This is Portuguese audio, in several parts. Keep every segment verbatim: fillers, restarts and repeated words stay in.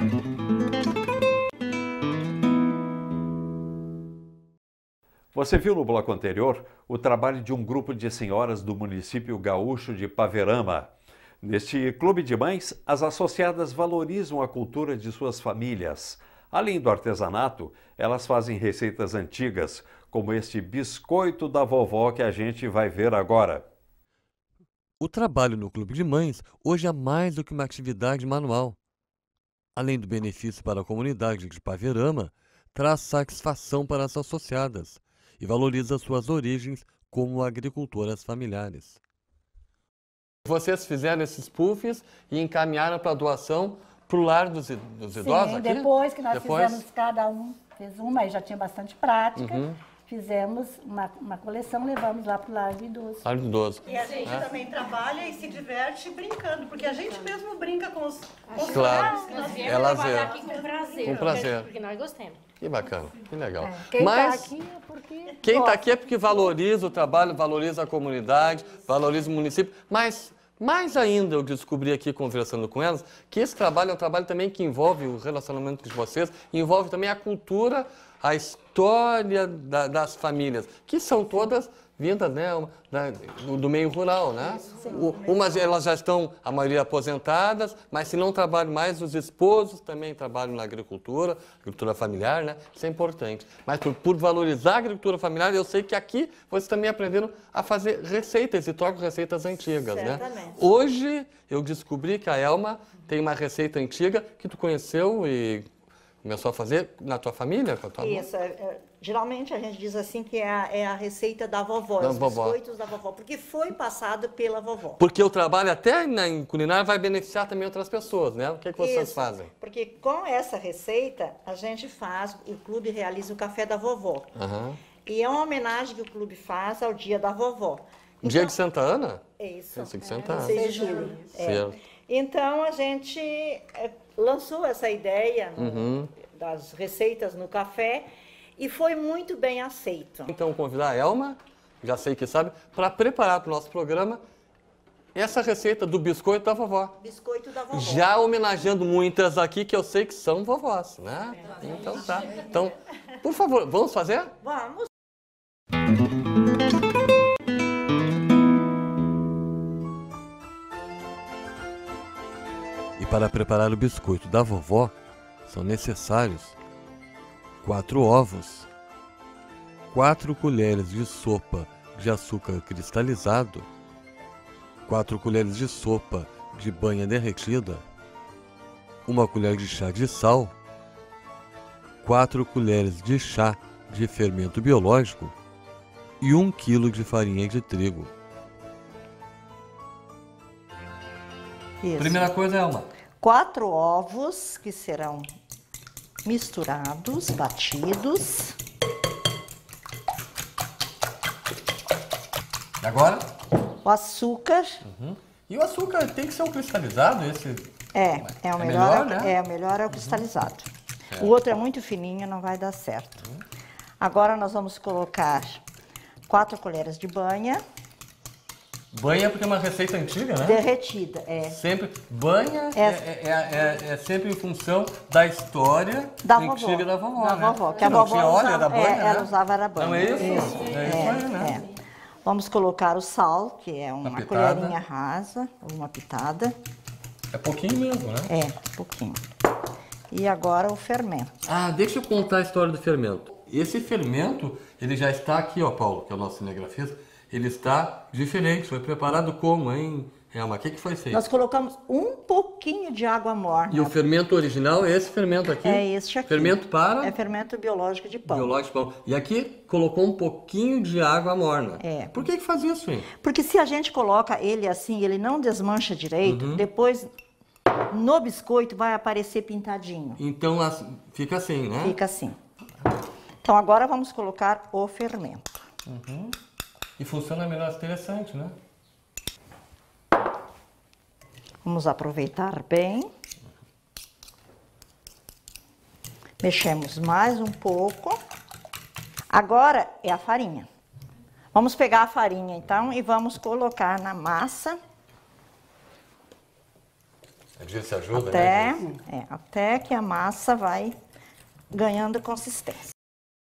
Você viu no bloco anterior o trabalho de um grupo de senhoras do município gaúcho de Paverama. Neste clube de mães, as associadas valorizam a cultura de suas famílias. Além do artesanato, elas fazem receitas antigas, como este biscoito da vovó que a gente vai ver agora. O trabalho no clube de mães hoje é mais do que uma atividade manual. Além do benefício para a comunidade de Paverama, traz satisfação para as associadas e valoriza suas origens como agricultoras familiares. Vocês fizeram esses puffs e encaminharam para a doação para o lar dos, dos idosos Sim, aqui? depois que nós depois... fizemos, cada um fez uma, e já tinha bastante prática, uhum. fizemos uma, uma coleção, levamos lá para o lar do idoso. Lar do idoso. E a gente é. também trabalha e se diverte brincando, porque a gente mesmo brinca com os, com os claro. que nós é lazer. Aqui com prazer. Com prazer. Porque nós gostamos. Que bacana, que legal. É. Quem Mas está aqui é porque quem está aqui é porque valoriza o trabalho, valoriza a comunidade, valoriza o município, mas mais ainda eu descobri aqui conversando com elas que esse trabalho é um trabalho também que envolve o relacionamento de vocês, envolve também a cultura, a história da, das famílias, que são todas vindas, né, da, do, do meio rural, né? O, umas elas já estão, a maioria aposentadas, mas se não trabalham mais, os esposos também trabalham na agricultura, agricultura familiar, né? Isso é importante. Mas por, por valorizar a agricultura familiar, eu sei que aqui vocês também aprenderam a fazer receitas e trocam receitas antigas, Certamente. né? Hoje eu descobri que a Elma tem uma receita antiga que tu conheceu e começou a fazer na tua família? Com a tua Isso, é, é, geralmente a gente diz assim que é a, é a receita da vovó, Da os vovó. biscoitos da vovó, porque foi passado pela vovó. Porque o trabalho até na, em culinária vai beneficiar também outras pessoas, né? O que, é que vocês Isso, fazem? porque com essa receita a gente faz, o clube realiza o café da vovó. Uhum. E é uma homenagem que o clube faz ao dia da vovó. Dia de Santa Ana? É isso. Dia de Santa Ana. seis de julho. É. Certo. Então a gente é, lançou essa ideia no, Uhum. das receitas no café e foi muito bem aceito. Então, convidar a Elma, já sei que sabe, para preparar para o nosso programa essa receita do biscoito da vovó. Biscoito da vovó. Já homenageando muitas aqui que eu sei que são vovós, né? É. Então tá. Então, por favor, vamos fazer? Vamos. E para preparar o biscoito da vovó, são necessários quatro ovos, quatro colheres de sopa de açúcar cristalizado, quatro colheres de sopa de banha derretida, uma colher de chá de sal, quatro colheres de chá de fermento biológico e um quilo de farinha de trigo. Isso. Primeira coisa é uma. Quatro ovos que serão misturados, batidos. E agora? O açúcar. Uhum. E o açúcar tem que ser o cristalizado, esse? É, é o É melhor, melhor, né? é o melhor é o cristalizado. Uhum. O outro é muito fininho, não vai dar certo. Uhum. Agora nós vamos colocar quatro colheres de banha. Banha porque é uma receita antiga, né? Derretida, é. Sempre, banha é, é, é, é, é sempre em função da história da antiga vovó, da vovó, da né? vovó, que Se a não vovó tinha óleo, usava, era banha, é, né? ela usava era banha. Não é isso? Isso, É isso aí, né? é. Vamos colocar o sal, que é uma, Uma pitada. colherinha rasa, uma pitada. É pouquinho mesmo, né? É, pouquinho. E agora o fermento. Ah, deixa eu contar a história do fermento. Esse fermento, ele já está aqui, ó, Paulo, que é o nosso cinegrafista, ele está diferente. Foi preparado como, hein, Elma? O que, que foi feito? Nós colocamos um pouquinho de água morna. E o fermento original é esse fermento aqui? É este aqui. Fermento para? É fermento biológico de pão. Biológico de pão. E aqui colocou um pouquinho de água morna. É. Por que que faz isso, hein? Porque se a gente coloca ele assim, ele não desmancha direito, Uhum. depois no biscoito vai aparecer pintadinho. Então as- fica assim, né? Fica assim. Então agora vamos colocar o fermento. Uhum. E funciona melhor, interessante, né? Vamos aproveitar bem. Mexemos mais um pouco. Agora é a farinha. Vamos pegar a farinha então e vamos colocar na massa. É gente se ajuda, até, né? é, até que a massa vai ganhando consistência.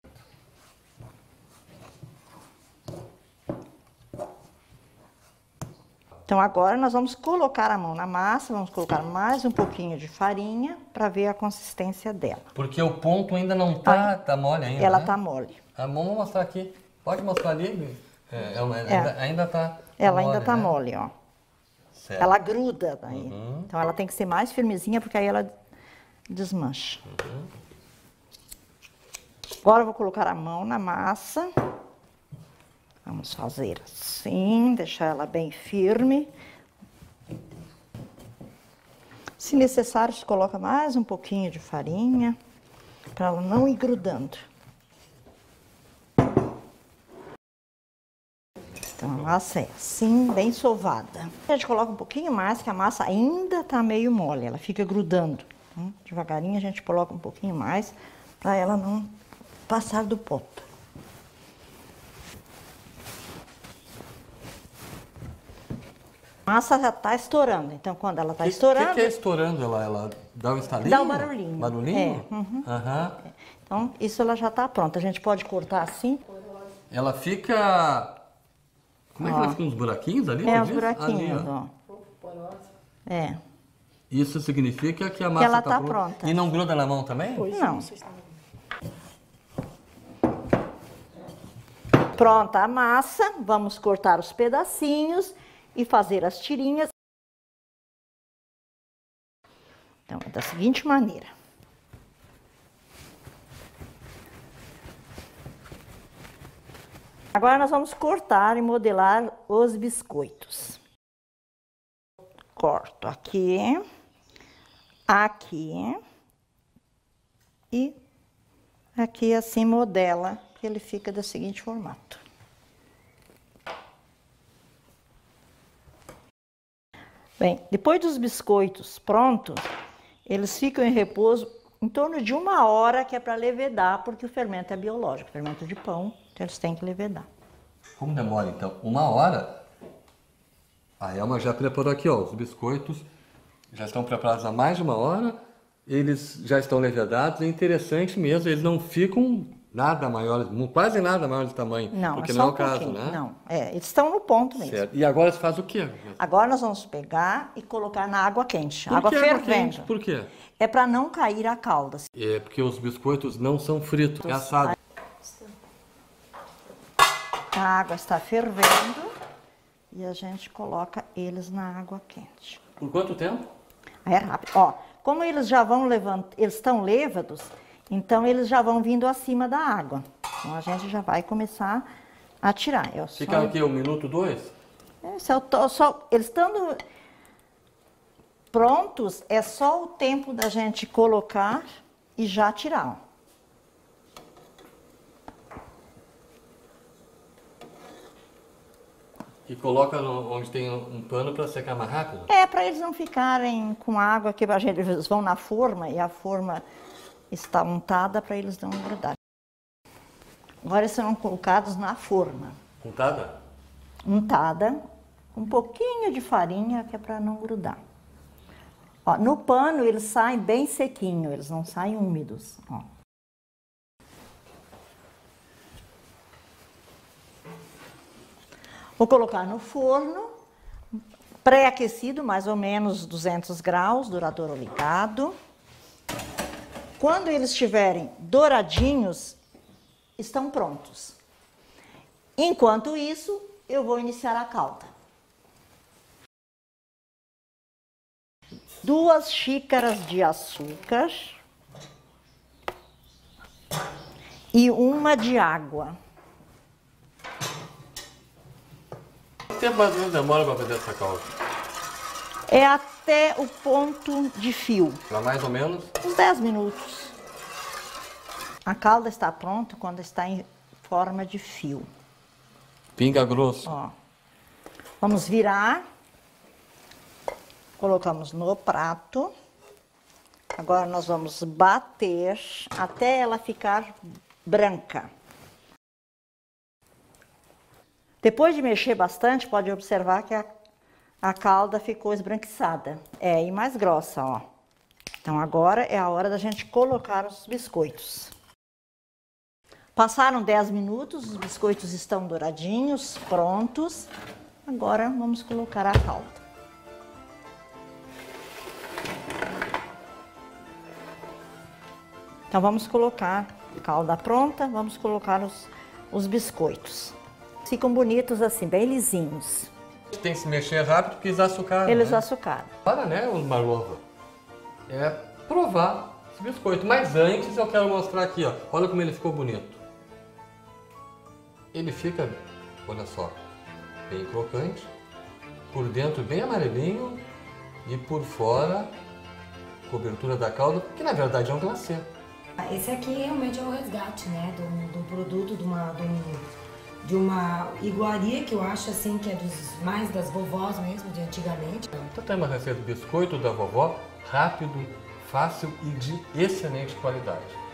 Então, agora nós vamos colocar a mão na massa, vamos colocar mais um pouquinho de farinha para ver a consistência dela. Porque o ponto ainda não tá, Ah, tá mole ainda, Ela né? tá mole. Ah, vamos mostrar aqui. Pode mostrar ali? É, ela ainda, É. ainda tá Ela mole, ainda tá né? mole, ó. Certo. Ela gruda daí. Uhum. Então, ela tem que ser mais firmezinha, porque aí ela desmancha. Uhum. Agora eu vou colocar a mão na massa. Vamos fazer assim, deixar ela bem firme. Se necessário, se coloca mais um pouquinho de farinha, para ela não ir grudando. Então, a massa é assim, bem sovada. A gente coloca um pouquinho mais, que a massa ainda tá meio mole, ela fica grudando. Então, devagarinho a gente coloca um pouquinho mais, para ela não passar do ponto. A massa já está estourando, então quando ela está Que, estourando... O que, que é estourando? Ela, ela dá um estalinho? Dá um barulhinho. Barulhinho? É, uhum. Aham. Então, isso ela já está pronta. A gente pode cortar assim. Ela fica... Como é que Ó. ela fica? Uns buraquinhos ali? É, tu os disse? buraquinhos, Ali, ó. ó. É. Isso significa que a massa ela tá tá pronta. pronta. E não gruda na mão também? Não. Pronta a massa, vamos cortar os pedacinhos e fazer as tirinhas. Então, é da seguinte maneira. Agora nós vamos cortar e modelar os biscoitos. Corto aqui, aqui e aqui assim modela, que ele fica do seguinte formato. Bem, depois dos biscoitos prontos, eles ficam em repouso em torno de uma hora, que é para levedar, porque o fermento é biológico, fermento de pão, então eles têm que levedar. Como demora, então? Uma hora? A Elma já preparou aqui, ó, os biscoitos já estão preparados há mais de uma hora, eles já estão levedados, é interessante mesmo, eles não ficam nada maiores, quase nada maior de tamanho, Não, porque é só não é um o caso, pouquinho, né? Não, é, eles estão no ponto mesmo. Certo. E agora você faz o quê? Agora nós vamos pegar e colocar na água quente, Por água que fervendo. quente? Por quê? É para não cair a calda. É porque os biscoitos não são fritos, é assado. A água está fervendo e a gente coloca eles na água quente. Por quanto tempo? Aí é rápido. Ó, como eles já vão levant... eles estão levados, então eles já vão vindo acima da água. Então a gente já vai começar a tirar. Eu só... Fica aqui um minuto, dois? É, só, só, eles estando prontos, é só o tempo da gente colocar e já tirar. Ó. E coloca no, onde tem um pano para secar mais rápido? É, para eles não ficarem com água, que a gente, eles vão na forma e a forma está untada para eles não grudarem. Agora eles serão colocados na forma. Untada? Untada, com um pouquinho de farinha, que é para não grudar. Ó, no pano eles saem bem sequinhos, eles não saem úmidos. Ó. Vou colocar no forno, pré-aquecido, mais ou menos duzentos graus, dourador ligado. Quando eles estiverem douradinhos, estão prontos. Enquanto isso, eu vou iniciar a calda. Duas xícaras de açúcar e uma de água. Quanto tempo mais ou menos demora para fazer essa calda? É até o ponto de fio. Para mais ou menos? Uns dez minutos. A calda está pronta quando está em forma de fio. Pinga grosso. Ó. Vamos virar. Colocamos no prato. Agora nós vamos bater até ela ficar branca. Depois de mexer bastante, pode observar que a, a calda ficou esbranquiçada. É, e mais grossa, ó. Então agora é a hora da gente colocar os biscoitos. Passaram dez minutos, os biscoitos estão douradinhos, prontos. Agora vamos colocar a calda. Então vamos colocar a calda pronta, vamos colocar os, os biscoitos. Ficam bonitos assim, bem lisinhos. Tem que se mexer rápido porque eles açucaram, Eles né? açucaram. Para, né, Marlova? É provar esse biscoito. Mas antes eu quero mostrar aqui, ó. Olha como ele ficou bonito. Ele fica, olha só, bem crocante. Por dentro bem amarelinho. E por fora, cobertura da calda, que na verdade é um glacê. Esse aqui realmente é o resgate, né, do, do produto, de uma, de, um, de uma iguaria que eu acho assim que é dos mais das vovós mesmo, de antigamente. Então tem uma receita de biscoito da vovó, rápido, fácil e de excelente qualidade.